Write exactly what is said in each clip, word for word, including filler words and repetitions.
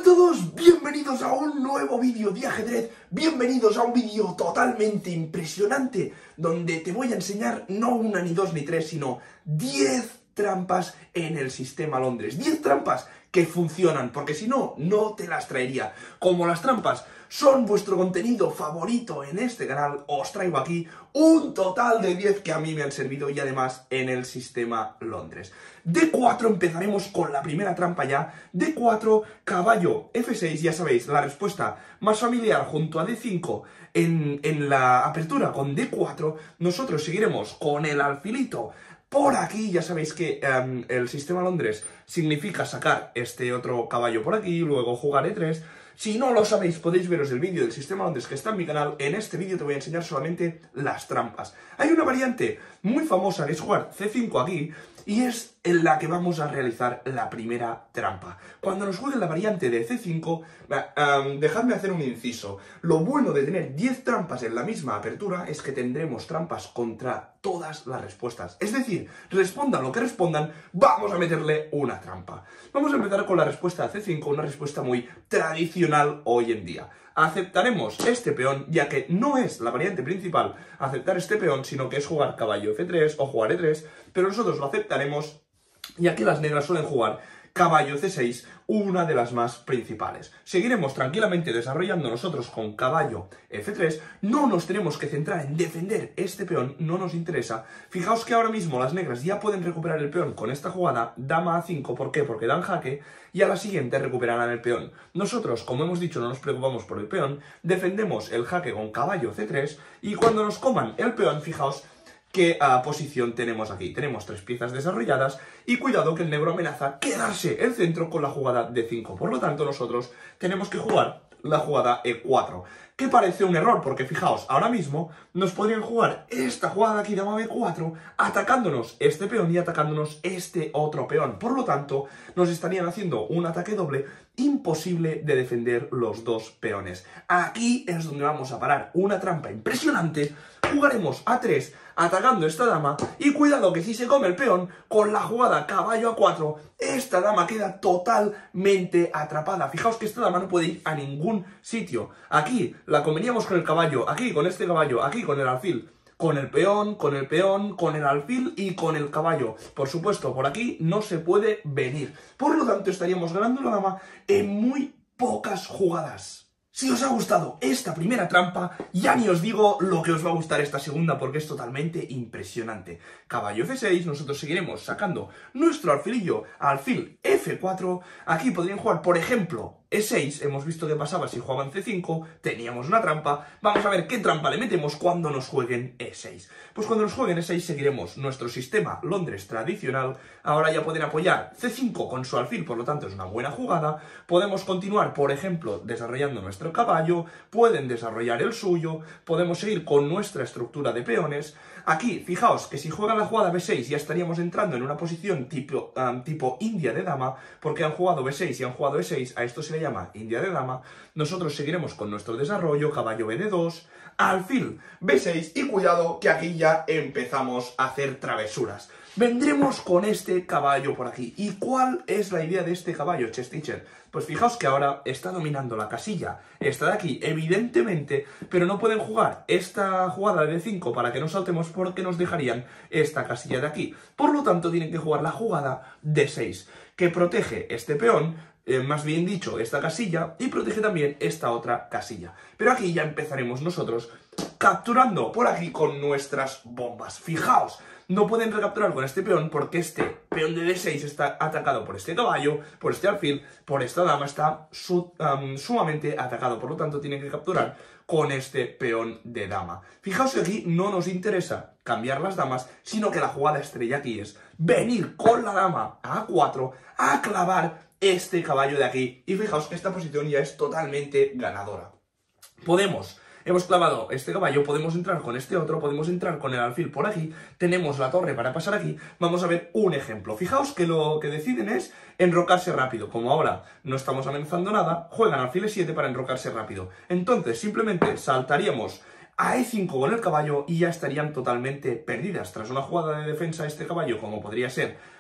todos, bienvenidos a un nuevo vídeo de ajedrez, bienvenidos a un vídeo totalmente impresionante, donde te voy a enseñar no una, ni dos, ni tres, sino diez trampas en el sistema Londres. diez trampas que funcionan, porque si no, no te las traería. Como las trampas son vuestro contenido favorito en este canal, os traigo aquí un total de diez que a mí me han servido y además en el sistema Londres. D cuatro empezaremos con la primera trampa ya. D cuatro, caballo F seis, ya sabéis, la respuesta más familiar junto a D cinco en, en la apertura con D cuatro. Nosotros seguiremos con el alfilito por aquí. Ya sabéis que um, el sistema Londres significa sacar este otro caballo por aquí, luego jugar E tres. Si no lo sabéis, podéis veros el vídeo del sistema Londres que está en mi canal. En este vídeo te voy a enseñar solamente las trampas. Hay una variante muy famosa que es jugar C cinco aquí, y es en la que vamos a realizar la primera trampa. Cuando nos jueguen la variante de C cinco, um, dejadme hacer un inciso. Lo bueno de tener diez trampas en la misma apertura es que tendremos trampas contra todas las respuestas. Es decir, respondan lo que respondan, vamos a meterle una trampa. Vamos a empezar con la respuesta a C cinco, una respuesta muy tradicional hoy en día. Aceptaremos este peón, ya que no es la variante principal aceptar este peón, sino que es jugar caballo F tres o jugar E tres, pero nosotros lo aceptaremos, ya que las negras suelen jugar caballo C seis, una de las más principales. Seguiremos tranquilamente desarrollando nosotros con caballo F tres, no nos tenemos que centrar en defender este peón, no nos interesa. Fijaos que ahora mismo las negras ya pueden recuperar el peón con esta jugada, dama A cinco, ¿por qué? Porque dan jaque, y a la siguiente recuperarán el peón. Nosotros, como hemos dicho, no nos preocupamos por el peón, defendemos el jaque con caballo C tres, y cuando nos coman el peón, fijaos qué uh, posición tenemos aquí. Tenemos tres piezas desarrolladas y cuidado que el negro amenaza quedarse el centro con la jugada D cinco. Por lo tanto, nosotros tenemos que jugar la jugada E cuatro. Que parece un error, porque fijaos, ahora mismo nos podrían jugar esta jugada de aquí, dama B cuatro, atacándonos este peón y atacándonos este otro peón. Por lo tanto, nos estarían haciendo un ataque doble imposible de defender los dos peones. Aquí es donde vamos a parar una trampa impresionante. Jugaremos A tres atacando esta dama y cuidado que si se come el peón con la jugada caballo A cuatro, esta dama queda totalmente atrapada. Fijaos que esta dama no puede ir a ningún sitio. Aquí la comeríamos con el caballo, aquí con este caballo, aquí con el alfil, con el peón, con el peón, con el alfil y con el caballo. Por supuesto, por aquí no se puede venir. Por lo tanto, estaríamos ganando la dama en muy pocas jugadas. Si os ha gustado esta primera trampa, ya ni os digo lo que os va a gustar esta segunda, porque es totalmente impresionante. Caballo F seis, nosotros seguiremos sacando nuestro alfilillo, alfil F cuatro. Aquí podrían jugar, por ejemplo, E seis, hemos visto qué pasaba si jugaban C cinco, teníamos una trampa. Vamos a ver qué trampa le metemos cuando nos jueguen E seis. Pues cuando nos jueguen E seis seguiremos nuestro sistema Londres tradicional. Ahora ya pueden apoyar C cinco con su alfil, por lo tanto es una buena jugada. Podemos continuar, por ejemplo, desarrollando nuestro caballo, pueden desarrollar el suyo, podemos seguir con nuestra estructura de peones. Aquí, fijaos que si juegan la jugada B seis ya estaríamos entrando en una posición tipo, um, tipo India de dama, porque han jugado B seis y han jugado E seis, a esto se le llama India de dama. Nosotros seguiremos con nuestro desarrollo, caballo B D dos, alfil B seis, y cuidado que aquí ya empezamos a hacer travesuras. Vendremos con este caballo por aquí. ¿Y cuál es la idea de este caballo, Chess Teacher? Pues fijaos que ahora está dominando la casilla, esta de aquí, evidentemente, pero no pueden jugar esta jugada de D cinco para que no saltemos porque nos dejarían esta casilla de aquí. Por lo tanto, tienen que jugar la jugada D seis, que protege este peón, eh, más bien dicho, esta casilla, y protege también esta otra casilla. Pero aquí ya empezaremos nosotros capturando por aquí con nuestras bombas. Fijaos, no pueden recapturar con este peón porque este peón de D seis está atacado por este caballo, por este alfil, por esta dama, está su, um, sumamente atacado. Por lo tanto, tienen que capturar con este peón de dama. Fijaos que aquí no nos interesa cambiar las damas, sino que la jugada estrella aquí es venir con la dama a A cuatro a clavar este caballo de aquí. Y fijaos que esta posición ya es totalmente ganadora. Podemos... Hemos clavado este caballo, podemos entrar con este otro, podemos entrar con el alfil por aquí, tenemos la torre para pasar aquí. Vamos a ver un ejemplo. Fijaos que lo que deciden es enrocarse rápido. Como ahora no estamos amenazando nada, juegan alfil E siete para enrocarse rápido. Entonces simplemente saltaríamos a E cinco con el caballo y ya estarían totalmente perdidas. Tras una jugada de defensa este caballo, como podría ser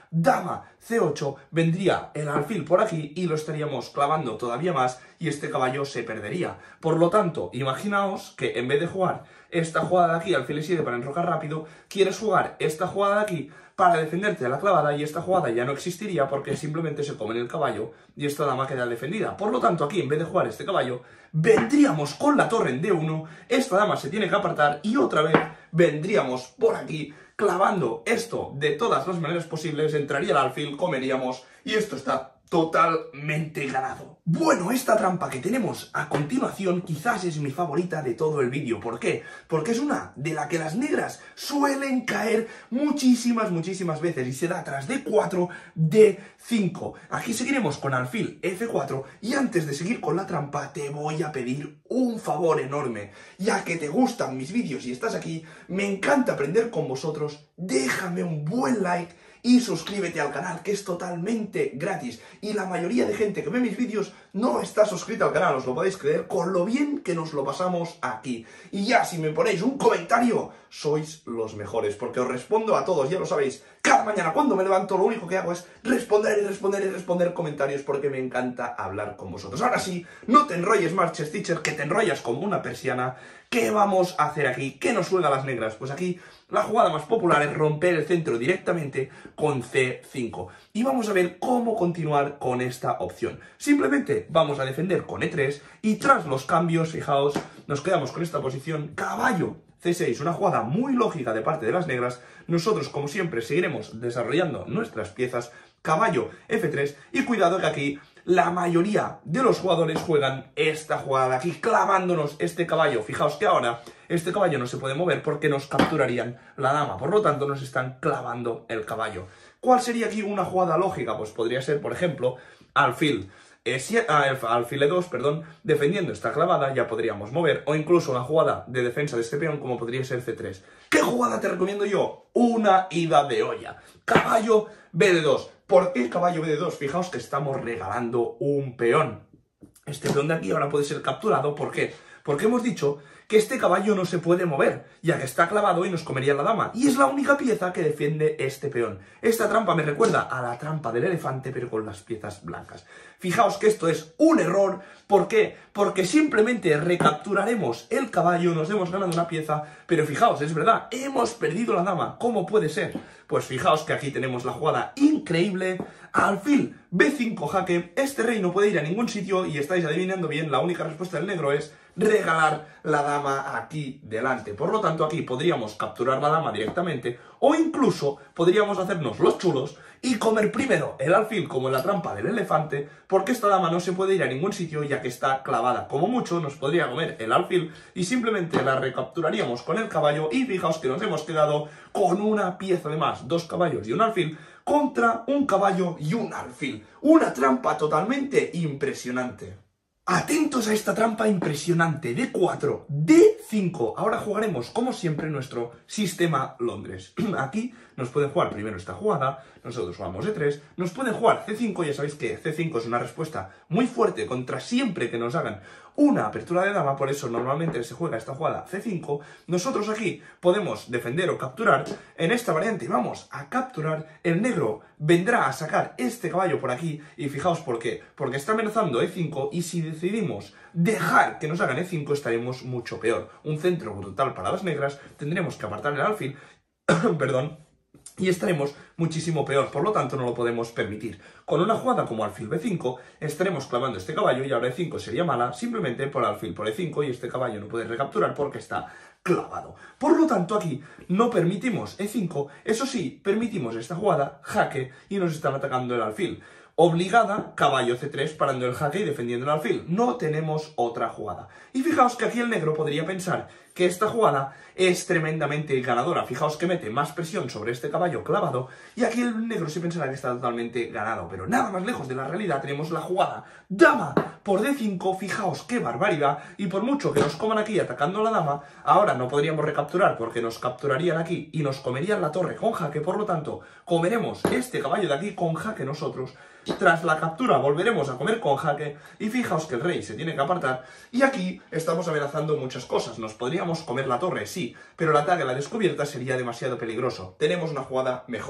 dama ce ocho, vendría el alfil por aquí y lo estaríamos clavando todavía más y este caballo se perdería. Por lo tanto, imaginaos que en vez de jugar esta jugada de aquí, alfil e siete para enrocar rápido, quieres jugar esta jugada de aquí para defenderte de la clavada y esta jugada ya no existiría porque simplemente se comen el caballo y esta dama queda defendida. Por lo tanto, aquí en vez de jugar este caballo, vendríamos con la torre en de uno, esta dama se tiene que apartar y otra vez vendríamos por aquí clavando esto de todas las maneras posibles, entraría el alfil, comeríamos y esto está totalmente ganado. Bueno, esta trampa que tenemos a continuación quizás es mi favorita de todo el vídeo. ¿Por qué? Porque es una de la que las negras suelen caer muchísimas, muchísimas veces y se da tras de cuatro, de cinco. Aquí seguiremos con alfil efe cuatro y antes de seguir con la trampa te voy a pedir un favor enorme. Ya que te gustan mis vídeos y estás aquí, me encanta aprender con vosotros, déjame un buen like y suscríbete al canal, que es totalmente gratis. Y la mayoría de gente que ve mis vídeos no está suscrita al canal, os lo podéis creer, con lo bien que nos lo pasamos aquí. Y ya, si me ponéis un comentario, sois los mejores, porque os respondo a todos, ya lo sabéis. Cada mañana cuando me levanto lo único que hago es responder y responder y responder comentarios porque me encanta hablar con vosotros. Ahora sí, no te enrolles más, Chess Teacher, que te enrollas como una persiana. ¿Qué vamos a hacer aquí? ¿Qué nos juega las negras? Pues aquí la jugada más popular es romper el centro directamente con ce cinco. Y vamos a ver cómo continuar con esta opción. Simplemente vamos a defender con e tres y tras los cambios, fijaos, nos quedamos con esta posición caballo ce seis, una jugada muy lógica de parte de las negras. Nosotros, como siempre, seguiremos desarrollando nuestras piezas, caballo efe tres, y cuidado que aquí la mayoría de los jugadores juegan esta jugada de aquí, clavándonos este caballo. Fijaos que ahora este caballo no se puede mover porque nos capturarían la dama, por lo tanto nos están clavando el caballo. ¿Cuál sería aquí una jugada lógica? Pues podría ser, por ejemplo, alfil E siete, ah, alfil e dos, perdón, defendiendo esta clavada ya podríamos mover, o incluso una jugada de defensa de este peón como podría ser ce tres. ¿Qué jugada te recomiendo yo? Una ida de olla. Caballo be de dos. ¿Por qué caballo be de dos? Fijaos que estamos regalando un peón. Este peón de aquí ahora puede ser capturado. ¿Por qué? Porque hemos dicho que este caballo no se puede mover, ya que está clavado y nos comería la dama. Y es la única pieza que defiende este peón. Esta trampa me recuerda a la trampa del elefante, pero con las piezas blancas. Fijaos que esto es un error. ¿Por qué? Porque simplemente recapturaremos el caballo, nos hemos ganado una pieza, pero fijaos, es verdad, hemos perdido la dama. ¿Cómo puede ser? Pues fijaos que aquí tenemos la jugada increíble. Alfil be cinco jaque, este rey no puede ir a ningún sitio y estáis adivinando bien, la única respuesta del negro es regalar la dama aquí delante. Por lo tanto, aquí podríamos capturar la dama directamente o incluso podríamos hacernos los chulos y comer primero el alfil como en la trampa del elefante, porque esta dama no se puede ir a ningún sitio ya que está clavada. Como mucho nos podría comer el alfil y simplemente la recapturaríamos con el caballo y fijaos que nos hemos quedado con una pieza de más, dos caballos y un alfil contra un caballo y un alfil. Una trampa totalmente impresionante. Atentos a esta trampa impresionante, de cuatro, de cinco. Ahora jugaremos, como siempre, nuestro sistema Londres. Aquí nos pueden jugar primero esta jugada, nosotros jugamos e tres, nos pueden jugar ce cinco, ya sabéis que ce cinco es una respuesta muy fuerte contra siempre que nos hagan una apertura de dama, por eso normalmente se juega esta jugada ce cinco. Nosotros aquí podemos defender o capturar. En esta variante vamos a capturar, el negro vendrá a sacar este caballo por aquí, y fijaos por qué, porque está amenazando e cinco, y si decidimos dejar que nos hagan e cinco estaremos mucho peor. Un centro brutal para las negras, tendremos que apartar el alfil, perdón, y estaremos muchísimo peor, por lo tanto no lo podemos permitir. Con una jugada como alfil be cinco estaremos clavando este caballo y ahora e cinco sería mala simplemente por alfil por e cinco y este caballo no puede recapturar porque está clavado. Por lo tanto aquí no permitimos e cinco, eso sí, permitimos esta jugada, jaque, y nos están atacando el alfil. Obligada, caballo ce tres parando el jaque y defendiendo el alfil. No tenemos otra jugada. Y fijaos que aquí el negro podría pensar que esta jugada es tremendamente ganadora. Fijaos que mete más presión sobre este caballo clavado y aquí el negro se pensará que está totalmente ganado. Pero nada más lejos de la realidad tenemos la jugada dama por de cinco. Fijaos qué barbaridad. Y por mucho que nos coman aquí atacando a la dama, ahora no podríamos recapturar porque nos capturarían aquí y nos comerían la torre con jaque. Por lo tanto, comeremos este caballo de aquí con jaque nosotros. Tras la captura volveremos a comer con jaque y fijaos que el rey se tiene que apartar y aquí estamos amenazando muchas cosas. Nos podríamos comer la torre, sí, pero el ataque a la descubierta sería demasiado peligroso. Tenemos una jugada mejor.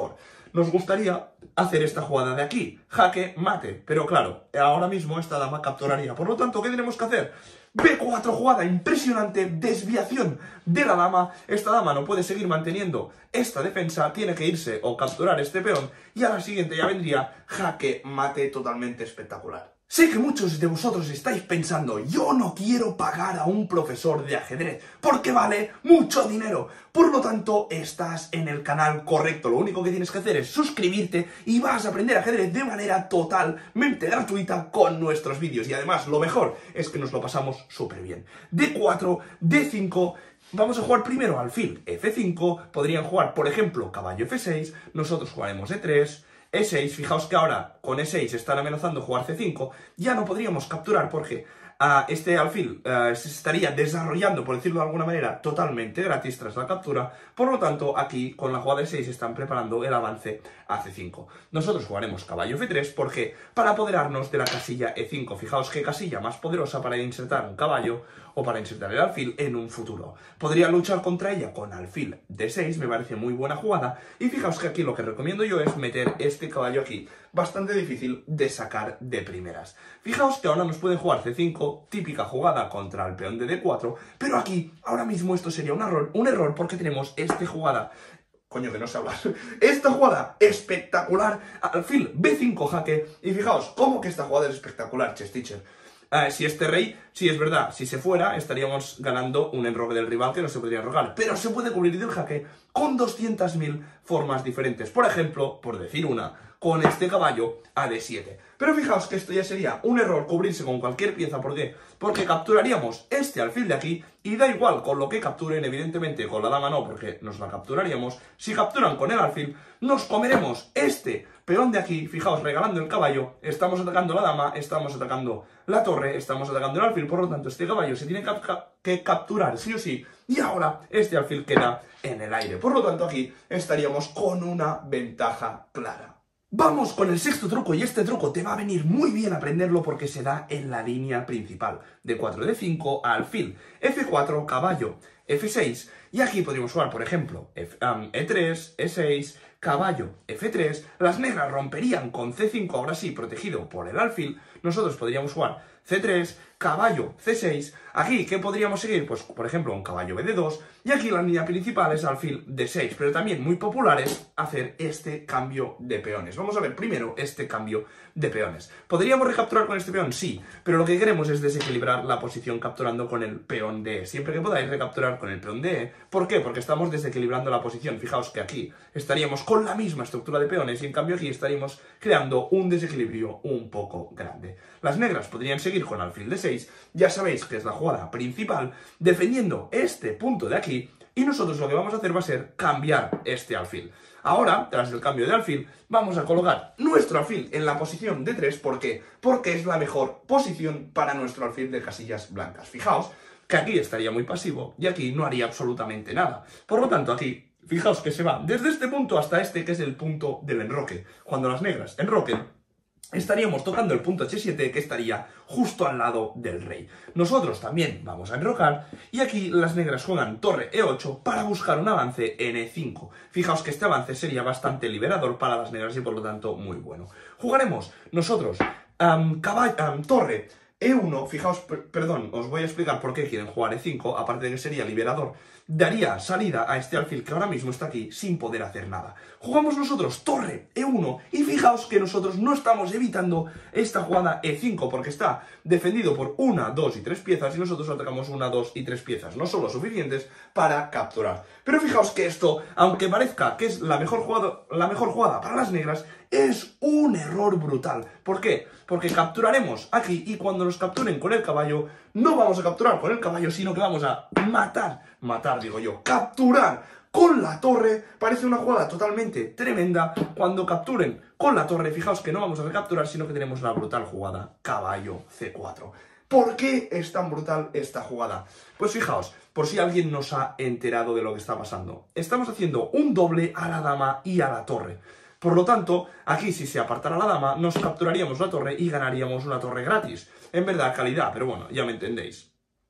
nos gustaría hacer esta jugada de aquí, jaque mate, pero claro, ahora mismo esta dama capturaría, por lo tanto, ¿qué tenemos que hacer? be cuatro, jugada impresionante, desviación de la dama, esta dama no puede seguir manteniendo esta defensa, tiene que irse o capturar este peón, y a la siguiente ya vendría jaque mate totalmente espectacular. Sé que muchos de vosotros estáis pensando, yo no quiero pagar a un profesor de ajedrez, porque vale mucho dinero. Por lo tanto, estás en el canal correcto. Lo único que tienes que hacer es suscribirte y vas a aprender ajedrez de manera totalmente gratuita con nuestros vídeos. Y además, lo mejor es que nos lo pasamos súper bien. de cuatro, de cinco... Vamos a jugar primero alfil efe cinco, podrían jugar, por ejemplo, caballo efe seis, nosotros jugaremos de tres... e seis, fijaos que ahora con e seis están amenazando jugar ce cinco, ya no podríamos capturar porque uh, este alfil uh, se estaría desarrollando, por decirlo de alguna manera, totalmente gratis tras la captura, por lo tanto aquí con la jugada e seis están preparando el avance a ce cinco. Nosotros jugaremos caballo efe tres porque para apoderarnos de la casilla e cinco, fijaos qué casilla más poderosa para insertar un caballo o para insertar el alfil en un futuro. Podría luchar contra ella con alfil de seis, me parece muy buena jugada, y fijaos que aquí lo que recomiendo yo es meter este caballo aquí, bastante difícil de sacar de primeras. Fijaos que ahora nos pueden jugar ce cinco, típica jugada contra el peón de de cuatro, pero aquí, ahora mismo esto sería un error, un error porque tenemos esta jugada, coño que no sé hablar, esta jugada espectacular, alfil be cinco jaque, y fijaos cómo que esta jugada es espectacular, chess teacher. Uh, si este rey, sí es verdad, si se fuera, estaríamos ganando un enroque del rival que no se podría enrocar. Pero se puede cubrir del jaque con doscientas mil formas diferentes. Por ejemplo, por decir una, con este caballo a de siete. Pero fijaos que esto ya sería un error cubrirse con cualquier pieza. ¿Por qué? Porque capturaríamos este alfil de aquí y da igual con lo que capturen, evidentemente con la dama no, porque nos la capturaríamos. Si capturan con el alfil, nos comeremos este peón de aquí, fijaos, regalando el caballo, estamos atacando la dama, estamos atacando la torre, estamos atacando el alfil, por lo tanto este caballo se tiene que, que capturar sí o sí, y ahora este alfil queda en el aire. Por lo tanto aquí estaríamos con una ventaja clara. Vamos con el sexto truco, y este truco te va a venir muy bien aprenderlo porque se da en la línea principal. de cuatro, de cinco, alfil, efe cuatro, caballo, efe seis, y aquí podríamos jugar, por ejemplo, F, um, e tres, e seis, caballo, efe tres, las negras romperían con ce cinco, ahora sí, protegido por el alfil, nosotros podríamos jugar ce tres, caballo, ce seis, aquí, ¿qué podríamos seguir? Pues, por ejemplo, un caballo be de dos, y aquí la línea principal es alfil de seis, pero también muy popular es hacer este cambio de peones. Vamos a ver primero este cambio de peones. ¿Podríamos recapturar con este peón? Sí, pero lo que queremos es desequilibrar la posición capturando con el peón de e. Siempre que podáis recapturar con el peón de e. ¿Por qué? Porque estamos desequilibrando la posición. Fijaos que aquí estaríamos con la misma estructura de peones y en cambio aquí estaríamos creando un desequilibrio un poco grande. Las negras podrían seguir con alfil de seis, ya sabéis que es la jugada principal, defendiendo este punto de aquí, y nosotros lo que vamos a hacer va a ser cambiar este alfil. Ahora, tras el cambio de alfil, vamos a colocar nuestro alfil en la posición de tres. ¿Por qué? Porque es la mejor posición para nuestro alfil de casillas blancas. Fijaos que aquí estaría muy pasivo y aquí no haría absolutamente nada. Por lo tanto, aquí, fijaos que se va desde este punto hasta este, que es el punto del enroque. Cuando las negras enroquen, estaríamos tocando el punto hache siete, que estaría justo al lado del rey. Nosotros también vamos a enrocar, y aquí las negras juegan torre e ocho para buscar un avance en e cinco. Fijaos que este avance sería bastante liberador para las negras y por lo tanto muy bueno. Jugaremos nosotros um, caballo, um, torre e uno, fijaos, per perdón, os voy a explicar por qué quieren jugar e cinco, aparte de que sería liberador, daría salida a este alfil que ahora mismo está aquí sin poder hacer nada. Jugamos nosotros torre e uno y fijaos que nosotros no estamos evitando esta jugada e cinco porque está defendido por una, dos y tres piezas y nosotros atacamos una, dos y tres piezas, no son lo suficientes para capturar. Pero fijaos que esto, aunque parezca que es la mejor jugada, la mejor jugada para las negras, es un error brutal. ¿Por qué? Porque capturaremos aquí y cuando nos capturen con el caballo, no vamos a capturar con el caballo, sino que vamos a matar, matar digo yo, capturar con la torre. Parece una jugada totalmente tremenda. Cuando capturen con la torre, fijaos que no vamos a recapturar, sino que tenemos la brutal jugada caballo ce cuatro. ¿Por qué es tan brutal esta jugada? Pues fijaos, por si alguien nos ha enterado de lo que está pasando. Estamos haciendo un doble a la dama y a la torre. Por lo tanto, aquí si se apartara la dama, nos capturaríamos la torre y ganaríamos una torre gratis. En verdad, calidad, pero bueno, ya me entendéis.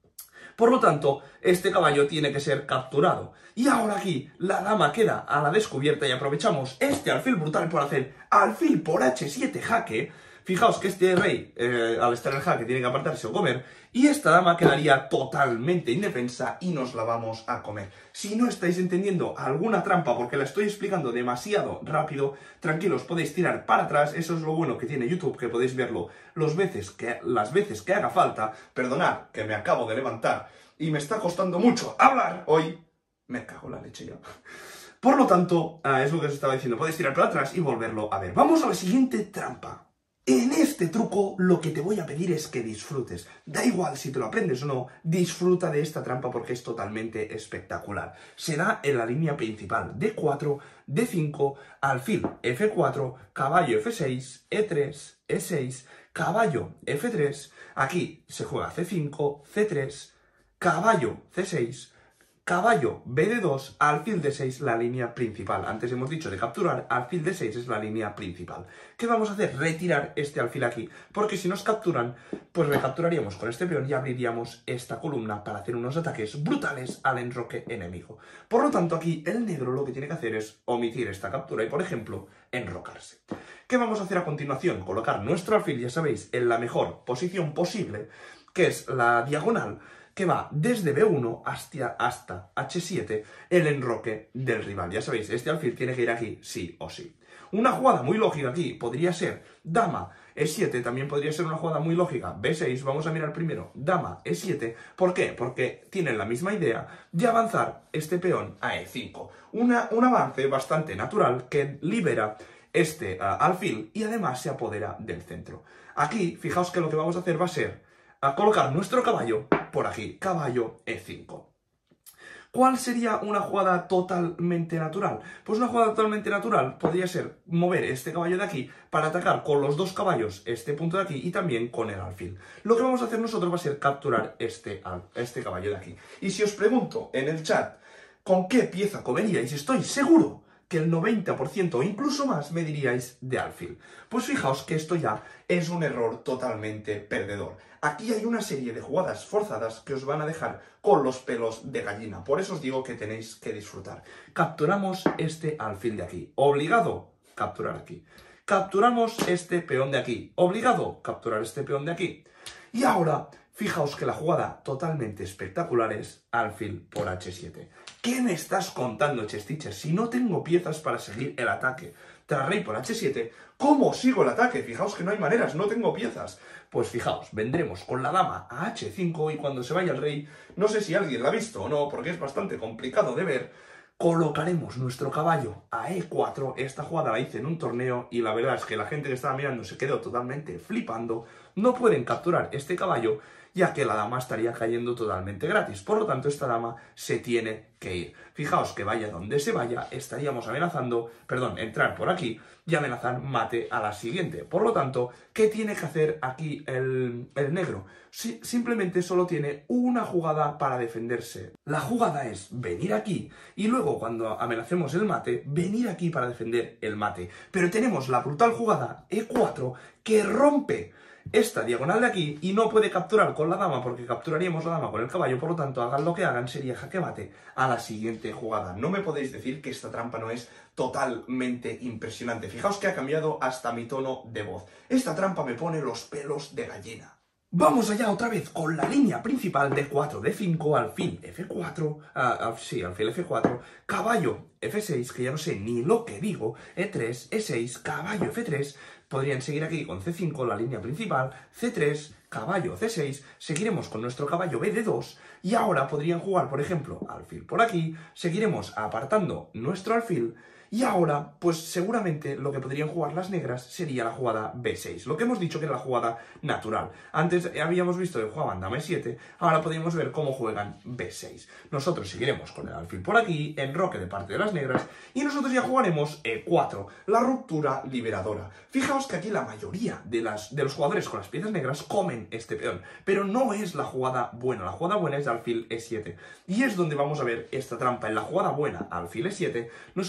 Por lo tanto, este caballo tiene que ser capturado. Y ahora aquí, la dama queda a la descubierta y aprovechamos este alfil brutal por hacer alfil por hache siete jaque. Fijaos que este rey, eh, al estar en el jaque, tiene que apartarse o comer, y esta dama quedaría totalmente indefensa y nos la vamos a comer. Si no estáis entendiendo alguna trampa porque la estoy explicando demasiado rápido, tranquilos, podéis tirar para atrás. Eso es lo bueno que tiene YouTube, que podéis verlo los veces que, las veces que haga falta. Perdonad, que me acabo de levantar y me está costando mucho hablar hoy. Me cago en la leche ya. Por lo tanto, ah, es lo que os estaba diciendo, podéis tirar para atrás y volverlo a ver. Vamos a la siguiente trampa. En este truco lo que te voy a pedir es que disfrutes. Da igual si te lo aprendes o no, disfruta de esta trampa porque es totalmente espectacular. Se da en la línea principal, D cuatro, D cinco, alfil F cuatro, caballo F seis, E tres, E seis, caballo F tres, aquí se juega C cinco, C tres, caballo C seis, caballo B D dos, alfil D seis, la línea principal. Antes hemos dicho de capturar, alfil D seis es la línea principal. ¿Qué vamos a hacer? Retirar este alfil aquí, porque si nos capturan, pues recapturaríamos con este peón y abriríamos esta columna para hacer unos ataques brutales al enroque enemigo. Por lo tanto, aquí el negro lo que tiene que hacer es omitir esta captura y, por ejemplo, enrocarse. ¿Qué vamos a hacer a continuación? Colocar nuestro alfil, ya sabéis, en la mejor posición posible, que es la diagonal, que va desde B uno hasta, hasta H siete, el enroque del rival. Ya sabéis, este alfil tiene que ir aquí sí o sí. Una jugada muy lógica aquí podría ser dama E siete, también podría ser una jugada muy lógica B seis. Vamos a mirar primero dama E siete. ¿Por qué? Porque tienen la misma idea de avanzar este peón a E cinco. Una, un avance bastante natural que libera este uh, alfil y además se apodera del centro. Aquí, fijaos que lo que vamos a hacer va a ser a colocar nuestro caballo por aquí, caballo E cinco. ¿Cuál sería una jugada totalmente natural? Pues una jugada totalmente natural podría ser mover este caballo de aquí para atacar con los dos caballos este punto de aquí y también con el alfil. Lo que vamos a hacer nosotros va a ser capturar este, este caballo de aquí. Y si os pregunto en el chat con qué pieza comeríais, estoy seguro que el noventa por ciento o incluso más me diríais de alfil. Pues fijaos que esto ya es un error totalmente perdedor. Aquí hay una serie de jugadas forzadas que os van a dejar con los pelos de gallina. Por eso os digo que tenéis que disfrutar. Capturamos este alfil de aquí. Obligado, capturar aquí. Capturamos este peón de aquí. Obligado, capturar este peón de aquí. Y ahora, fijaos que la jugada totalmente espectacular es alfil por H siete. ¿Qué me estás contando, Chestitcher? Si no tengo piezas para seguir el ataque tras rey por H siete, ¿cómo sigo el ataque? Fijaos que no hay maneras, no tengo piezas. Pues fijaos, vendremos con la dama a H cinco y cuando se vaya el rey, no sé si alguien la ha visto o no, porque es bastante complicado de ver, colocaremos nuestro caballo a E cuatro. Esta jugada la hice en un torneo y la verdad es que la gente que estaba mirando se quedó totalmente flipando. No pueden capturar este caballo ya que la dama estaría cayendo totalmente gratis. Por lo tanto, esta dama se tiene que ir. Fijaos que vaya donde se vaya, estaríamos amenazando, perdón, entrar por aquí y amenazar mate a la siguiente. Por lo tanto, ¿qué tiene que hacer aquí el, el negro? Si, simplemente solo tiene una jugada para defenderse. La jugada es venir aquí y luego cuando amenacemos el mate, venir aquí para defender el mate. Pero tenemos la brutal jugada E cuatro que rompe esta diagonal de aquí y no puede capturar con la dama porque capturaríamos la dama con el caballo. Por lo tanto, hagan lo que hagan, sería jaque mate a la siguiente jugada. No me podéis decir que esta trampa no es totalmente impresionante. Fijaos que ha cambiado hasta mi tono de voz. Esta trampa me pone los pelos de gallina. Vamos allá otra vez con la línea principal de cuatro, D cinco, alfil F cuatro, uh, uh, sí, alfil F cuatro, caballo F seis, que ya no sé ni lo que digo, E tres, E seis, caballo F tres, podrían seguir aquí con C cinco, la línea principal, C tres, caballo C seis, seguiremos con nuestro caballo B D dos y ahora podrían jugar, por ejemplo, alfil por aquí, seguiremos apartando nuestro alfil. Y ahora, pues seguramente lo que podrían jugar las negras sería la jugada B seis. Lo que hemos dicho que era la jugada natural. Antes habíamos visto que jugaban dama E siete, ahora podríamos ver cómo juegan B seis. Nosotros seguiremos con el alfil por aquí, enroque de parte de las negras, y nosotros ya jugaremos E cuatro, la ruptura liberadora. Fijaos que aquí la mayoría de, las, de los jugadores con las piezas negras comen este peón, pero no es la jugada buena. La jugada buena es alfil E siete. Y es donde vamos a ver esta trampa. En la jugada buena, alfil E siete, nosotros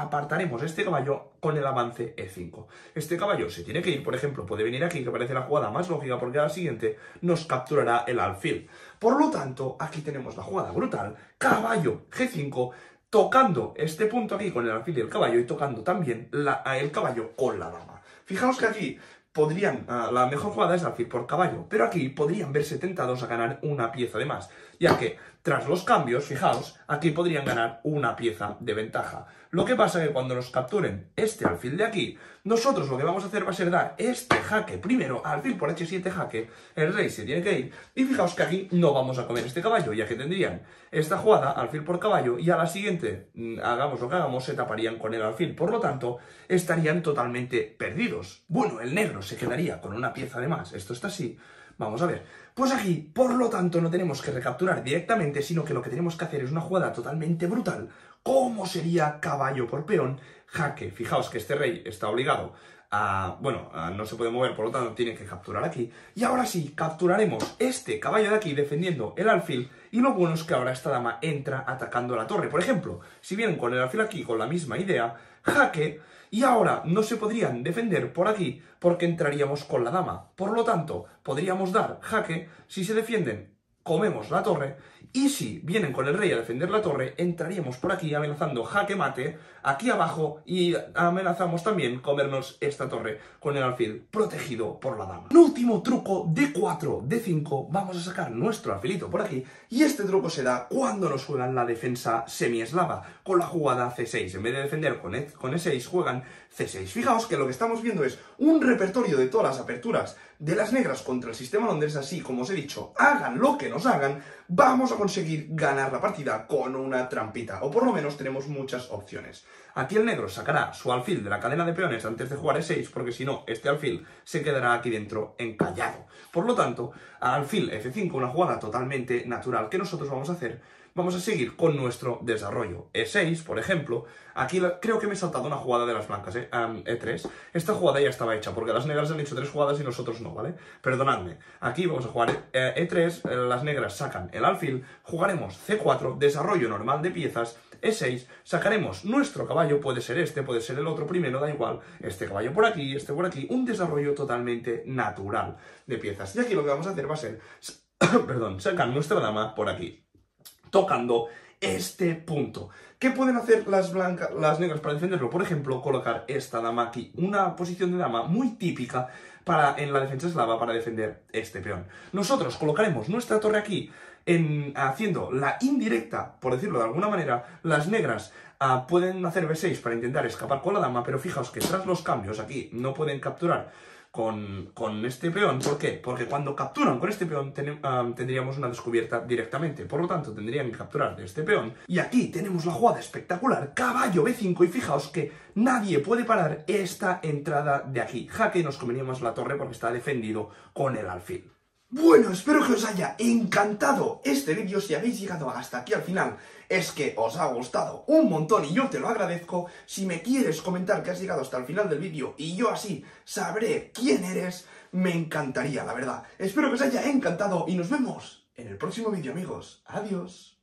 apartaremos este caballo con el avance e cinco. Este caballo se tiene que ir, por ejemplo, puede venir aquí, que parece la jugada más lógica, porque a la siguiente nos capturará el alfil. Por lo tanto, aquí tenemos la jugada brutal, caballo ge cinco, tocando este punto aquí con el alfil y el caballo, y tocando también la, el caballo con la dama. Fijaos que aquí podrían, uh, la mejor jugada es alfil por caballo, pero aquí podrían verse tentados a ganar una pieza de más, ya que tras los cambios, fijaos, aquí podrían ganar una pieza de ventaja. Lo que pasa es que cuando nos capturen este alfil de aquí, nosotros lo que vamos a hacer va a ser dar este jaque primero, alfil por hache siete jaque, el rey se tiene que ir, y fijaos que aquí no vamos a comer este caballo, ya que tendrían esta jugada, alfil por caballo, y a la siguiente, hagamos lo que hagamos, se taparían con el alfil, por lo tanto, estarían totalmente perdidos. Bueno, el negro se quedaría con una pieza de más, esto está así. Vamos a ver, pues aquí, por lo tanto, no tenemos que recapturar directamente, sino que lo que tenemos que hacer es una jugada totalmente brutal, como sería caballo por peón, jaque. Fijaos que este rey está obligado a, bueno, a, no se puede mover, por lo tanto tiene que capturar aquí. Y ahora sí, capturaremos este caballo de aquí defendiendo el alfil, y lo bueno es que ahora esta dama entra atacando la torre. Por ejemplo, si vienen con el alfil aquí con la misma idea, jaque, y ahora no se podrían defender por aquí porque entraríamos con la dama. Por lo tanto, podríamos dar jaque. Si se defienden, comemos la torre. Y si vienen con el rey a defender la torre, entraríamos por aquí amenazando jaque mate aquí abajo y amenazamos también comernos esta torre con el alfil protegido por la dama. En último truco de cuatro, de cinco, vamos a sacar nuestro alfilito por aquí, y este truco se da cuando nos juegan la defensa semieslava con la jugada ce seis. En vez de defender con e, con e seis, juegan ce seis. Fijaos que lo que estamos viendo es un repertorio de todas las aperturas de las negras contra el sistema londres, así como os he dicho, hagan lo que nos hagan, vamos a conseguir ganar la partida con una trampita, o por lo menos tenemos muchas opciones. Aquí el negro sacará su alfil de la cadena de peones antes de jugar e seis, porque si no, este alfil se quedará aquí dentro encallado. Por lo tanto, alfil efe cinco, una jugada totalmente natural que nosotros vamos a hacer. Vamos a seguir con nuestro desarrollo. e seis, por ejemplo, aquí la, creo que me he saltado una jugada de las blancas, ¿eh? Um, e tres. Esta jugada ya estaba hecha, porque las negras han hecho tres jugadas y nosotros no, ¿vale? Perdonadme. Aquí vamos a jugar eh, e tres, eh, las negras sacan el alfil, jugaremos ce cuatro, desarrollo normal de piezas, e seis, sacaremos nuestro caballo, puede ser este, puede ser el otro primero, da igual, este caballo por aquí, este por aquí, un desarrollo totalmente natural de piezas. Y aquí lo que vamos a hacer va a ser, perdón, sacar nuestra dama por aquí, tocando este punto. ¿Qué pueden hacer las blancas, las negras para defenderlo? Por ejemplo, colocar esta dama aquí, una posición de dama muy típica para, en la defensa eslava para defender este peón. Nosotros colocaremos nuestra torre aquí, en, haciendo la indirecta, por decirlo de alguna manera. Las negras uh, pueden hacer be seis para intentar escapar con la dama, pero fijaos que tras los cambios aquí no pueden capturar Con, con este peón. ¿Por qué? Porque cuando capturan con este peón ten, um, tendríamos una descubierta directamente, por lo tanto tendrían que capturar de este peón, y aquí tenemos la jugada espectacular, caballo be cinco, y fijaos que nadie puede parar esta entrada de aquí, jaque, y nos convenía más la torre porque está defendido con el alfil. Bueno, espero que os haya encantado este vídeo. Si habéis llegado hasta aquí al final, es que os ha gustado un montón y yo te lo agradezco. Si me quieres comentar que has llegado hasta el final del vídeo y yo así sabré quién eres, me encantaría, la verdad. Espero que os haya encantado y nos vemos en el próximo vídeo, amigos. Adiós.